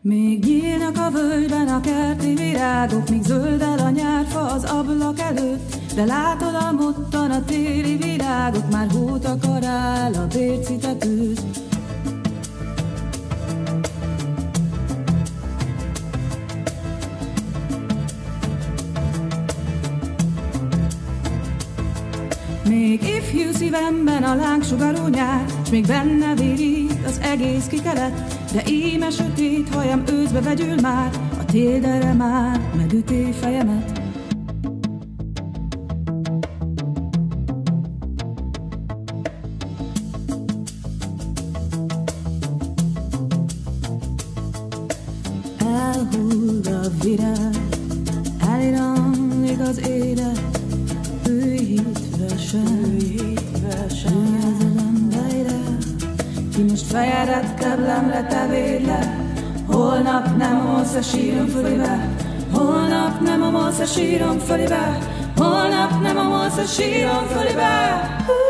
Még nyílnak a völgyben a kerti virágok, míg zöldel a nyárfa az ablak előtt. De látod a mottan a téli virágok, már hót akar el a bérci tetőt. Még ifjú szívemben a lángsugarú nyár, s még benne vérít az egész kikelet. De íme sötét hajam őszbe vegyül már, a téldere már megüti fejemet. Elhull a virág, eliramlik az élet. Ki most fejedet keblemre tevéd le, holnap nem omolsz a sírom fölébe, holnap nem omolsz a sírom fölébe, holnap nem omolsz a sírom fölébe.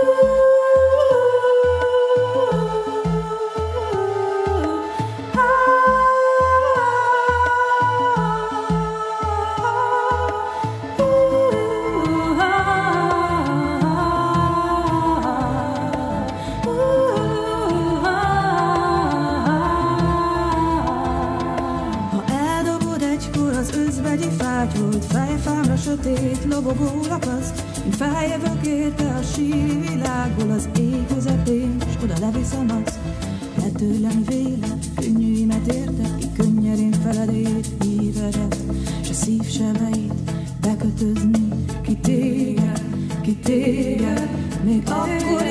Fejfámra sötét, lobogó lakasz, mint feljövök érte a síri világból az ég közepén, s oda leviszem azt, mert tőlem véle, könnyűimet értek, ki könnyedén feledét, hívedet, s a szívsebeit bekötözni, ki téged, még akkor